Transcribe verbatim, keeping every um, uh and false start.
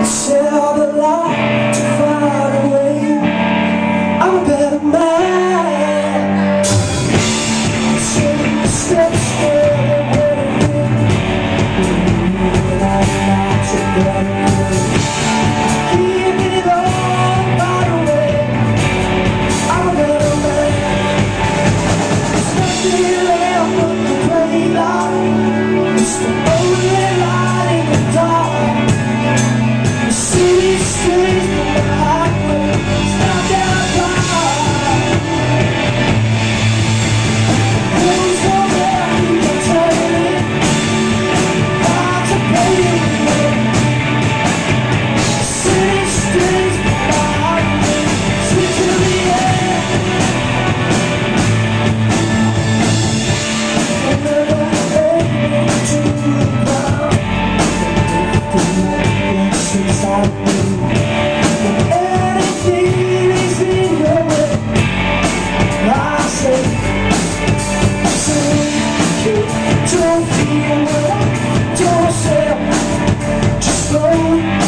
Sell the light to find a way. I'm a better man. Take the steps forward when I like to better. Give it all by the way. I'm a better man. There's nothing left but the gray light. It's the only light in the dark. The city stays the highway. It's not that far. Who's gonna let me turn it? Hard to pay it. The city stays the highway. Sweet to the end. From the head to the ground. The light gets inside me. Anything is in your way. I say, say, don't feel well, don't say, just go.